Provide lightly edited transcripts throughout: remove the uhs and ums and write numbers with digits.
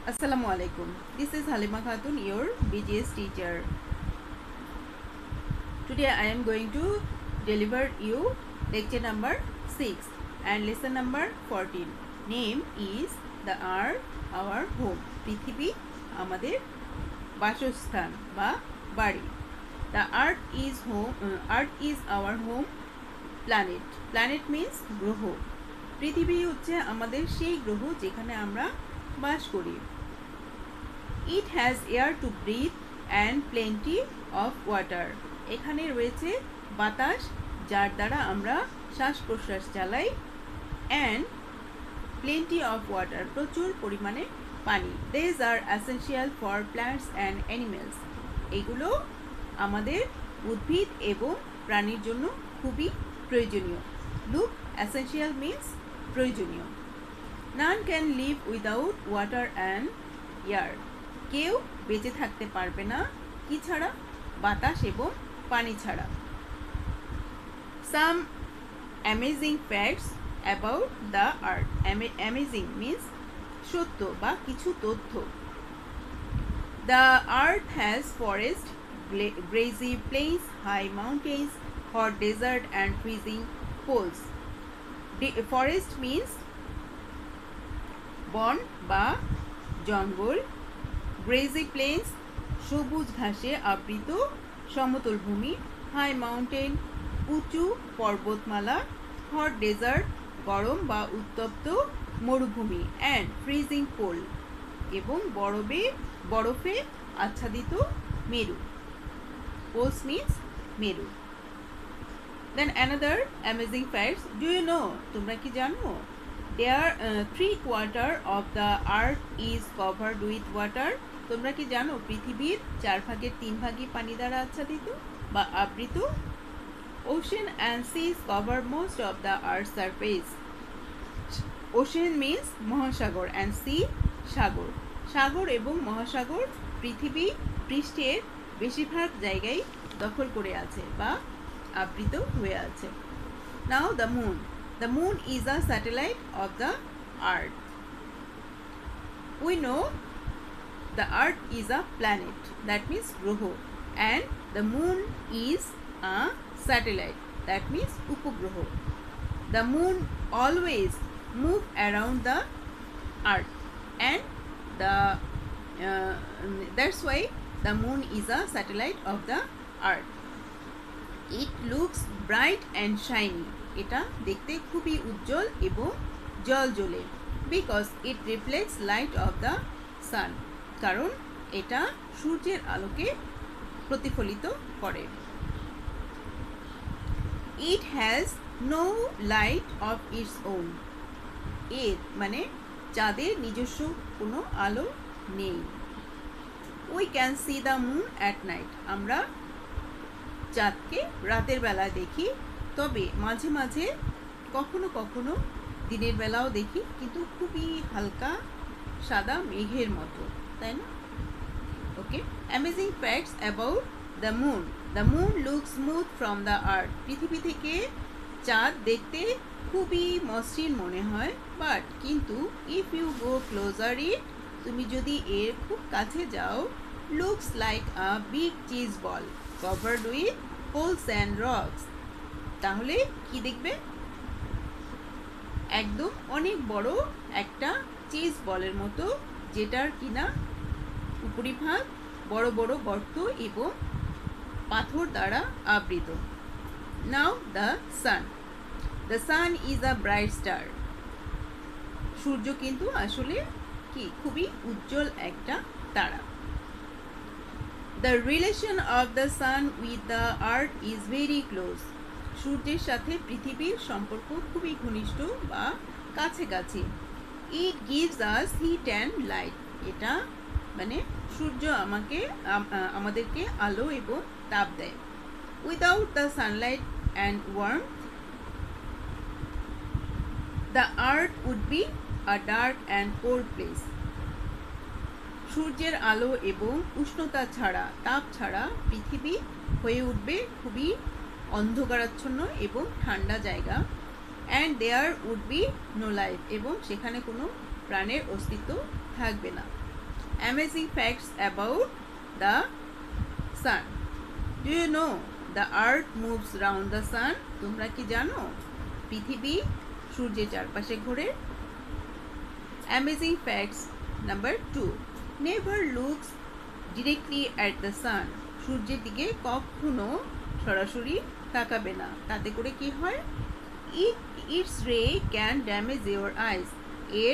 Assalamu alaikum. This is Halima Khatun, your BGS teacher. Today I am going to deliver you lecture number 6 and lesson number 14. Name is the earth our home. পৃথিবী আমাদের বাসস্থান বা বাড়ি. The earth is our home planet. Planet means গ্রহ. পৃথিবী হচ্ছে আমাদের সেই গ্রহ যেখানে আমরা বাস করি. It has air to breathe and plenty of water. এখানে রয়েছে বাতাস যার দ্বারা আমরা শ্বাস প্রশ্বাস চালাই and plenty of water প্রচুর পরিমাণে পানি. These are essential for plants and animals. এগুলো আমাদের উদ্ভিদ এবং প্রাণীর জন্য খুবই প্রয়োজনীয়. Look, essential means প্রয়োজনীয়. None can live without water and air. কেউ বেঁচে থাকতে পারবে না কি ছাড়া? বাতাস এবং পানি ছাড়া. Some amazing facts about the earth. Amazing means সত্য বা কিছু তথ্য. The earth has forests, grassy plains, high mountains, hot desert and freezing poles. Forest means বন বা জঙ্গল. গ্রেজি প্লেন্স সবুজ ঘাসে আবৃত সমতল ভূমি. হাই মাউন্টেন উঁচু পর্বতমালা. হট ডেজার্ট গরম বা উত্তপ্ত মরুভূমি. অ্যান্ড ফ্রিজিং পোল এবং বরফে আচ্ছাদিত মেরু. পোলস মিন্স মেরু. Then another amazing facts. Do you know? তোমরা কি জানো? There 3/4 of the earth is covered with water. তোমরা কি জানো পৃথিবীর 4/3 পানি দ্বারা আচ্ছাদিত বা আবৃত. Ocean and seas cover most of the earth's surface. Ocean means মহাসাগর and sea সাগর. সাগর এবং মহাসাগর পৃথিবী পৃষ্ঠের বেশিরভাগ জায়গায় দখল করে আছে বা আবৃত হয়ে আছে. Now the moon. The moon is a satellite of the earth. We know the earth is a planet, that means groho, and the moon is a satellite, that means upagroho. The moon always move around the earth and that's why the moon is a satellite of the earth. It looks bright and shiny. এটা দেখতে খুবই উজ্জ্বল এবং জ্বলজ্বলে. Because it reflects light of the sun. কারণ এটা সূর্যের আলোকে প্রতিফলিত করে. It has no light of its own. এর মানে চাঁদের নিজস্ব কোনো আলো নেই. We can see the moon at night. আমরা চাঁদকে রাতের বেলা দেখি, তবে মাঝে মাঝে কখনো কখনো দিনের বেলাও দেখি, কিন্তু খুবই হালকা সাদা মেঘের মতো, তাই না? Okay. Amazing facts about the moon. The moon look smooth from the earth. পৃথিবী থেকে চাঁদ দেখতে খুবই মসৃণ মনে হয়, বাট কিন্তু if you go closer it, তুমি যদি এর খুব কাছে যাও, looks like a big cheese ball covered with holes and rocks. তাহলে কি দেখবে? একদম অনেক বড় একটা চিজ বলের মতো, যেটার কিনা উপরিভাগ বড় বড় গর্ত এবং পাথর দ্বারা আবৃত. Now the sun. The sun is a bright star. সূর্য কিন্তু আসলে কি খুবই উজ্জ্বল একটা তারা. The relation of the sun with the earth is very close. সূর্যের সাথে পৃথিবীর সম্পর্ক খুবই ঘনিষ্ঠ বা কাছাকাছি. It gives us heat and light. এটা মানে সূর্য আমাদেরকে আলো এবং তাপ দেয়. Without the sunlight and warmth, the earth would be a dark and cold place. সূর্যের আলো এবং উষ্ণতা ছাড়া, তাপ ছাড়া পৃথিবী হয়ে উঠবে খুবই অন্ধকারাচ্ছন্ন এবং ঠান্ডা জায়গা. And there would be no life. এবং সেখানে কোনো প্রাণের অস্তিত্ব থাকবে না. Amazing facts about the sun. Do you know the earth moves round the sun? তোমরা কি জানো পৃথিবী সূর্যের চারপাশে ঘোরে? Amazing facts number 2. Never looks directly at the sun. সূর্যের দিকে কখনো সরাসরি তাকাবে না, তাতে করে কি হয়? Its ray can damage your eyes. এর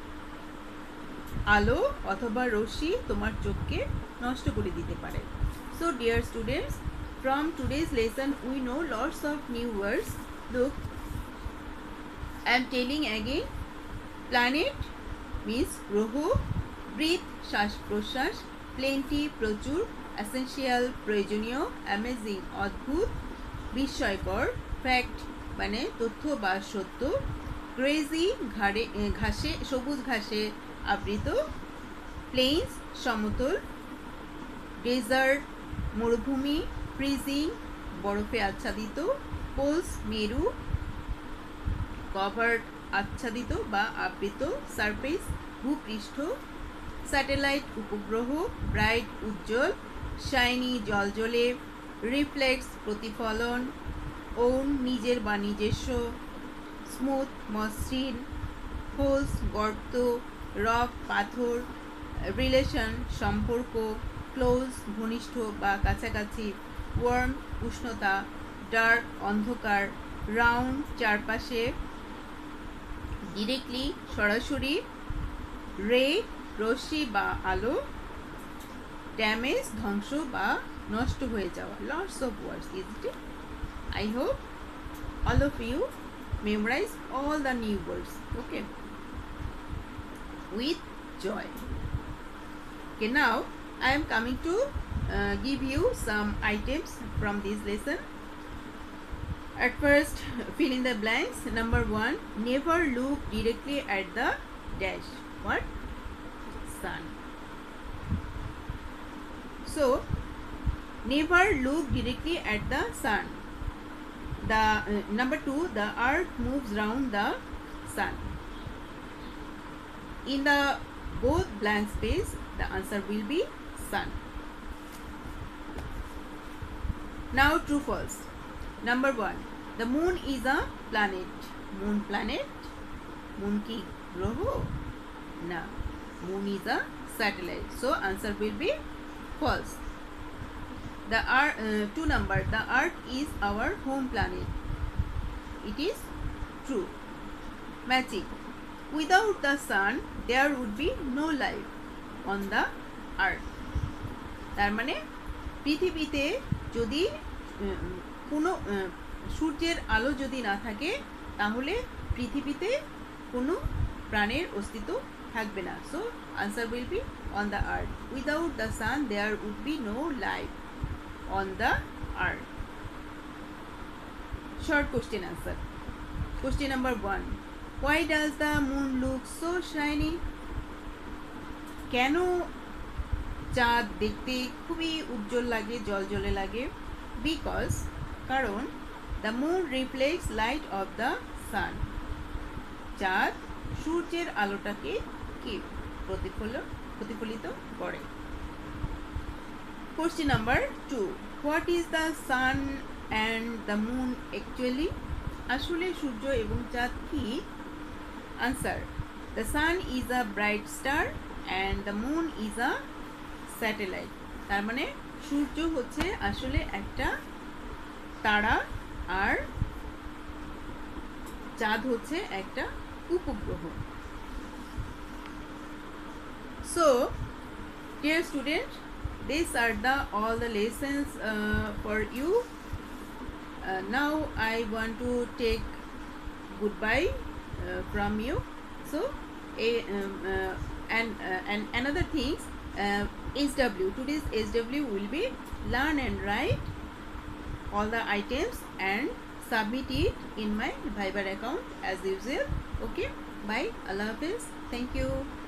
আলো অথবা রশ্মি তোমার চোখকে নষ্ট করে দিতে পারে। So dear students, from today's lesson we know lots of new words. Look, I am telling again. Planet means গ্রহ, breathe শ্বাস প্রশ্বাস, plenty প্রচুর, essential প্রয়োজনীয়, amazing অদ্ভুত, বিস্ময়কর, fact মানে তথ্য বা সত্য, crazy ঘাসে সবুজ ঘাসে আবৃত, প্লেন্স সমতল, ডেজার্ট মরুভূমি, ফ্রিজিং বরফে আচ্ছাদিত, পোলস মেরু, কভার্ড আচ্ছাদিত বা আবৃত, সারফেস ভূপৃষ্ঠ, স্যাটেলাইট উপগ্রহ, ব্রাইট উজ্জ্বল, শাইনি জলজলে, রিফ্লেক্স প্রতিফলন, ওন নিজের বা নিজস্ব, স্মুথ মসৃণ, হোলস গর্ত, রক পাথর, রিলেশন সম্পর্ক, ক্লোজ ঘনিষ্ঠ বা কাছাকাছি, ওয়ার্ম উষ্ণতা, ডার্ক অন্ধকার, রাউন্ড চারপাশে, ডিরেক্টলি সরাসরি, রে রশ্মি বা আলো, ড্যামেজ ধ্বংস বা নষ্ট হয়ে যাওয়া। Lots of words, isn't it? I hope all of you memorize all the new words, okay, with joy. Okay, now I am coming to give you some items from this lesson. At first, fill in the blanks. Number 1, never look directly at the dash. What? Sun. So, never look directly at the sun. The number 2, the earth moves round the sun. In the both blank space, the answer will be sun. Now true false. Number 1, the moon is a planet. Moon planet? Moon ki groho? No. Moon is a satellite. So answer will be false. The 2 number, the earth is our home planet. It is true. Matching. Without the sun, there would be no life on the earth. তার মানে পৃথিবীতে যদি কোনো সূর্যের আলো যদি না থাকে তাহলে পৃথিবীতে কোনো প্রাণের অস্তিত্ব থাকবে না। So answer will be on the earth. Without the sun there would be no life on the earth. Short question answer. Question number 1. Why does the moon look so shiny? কেন চাঁদ দেখতে খুবই উজ্জ্বল লাগে, জলজলে লাগে? বিকজ কারণ the moon reflects light of the sun. চাঁদ সূর্যের আলোটাকে কি প্রতিফলিত করে। Question number 2. What is the sun and the moon actually? আসলে সূর্য এবং চাঁদ কি? Answer. The sun is a bright star and the moon is a satellite. তার মানে সূর্য হচ্ছে আসলে একটা তারা আর চাঁদ হচ্ছে একটা উপগ্রহ। So, dear student, these are all the lessons for you. Now I want to take goodbye from you. So and another things, SW, today's SW will be learn and write all the items and submit it in my Viber account as usual. Okay, bye, Allah Hafiz, thank you.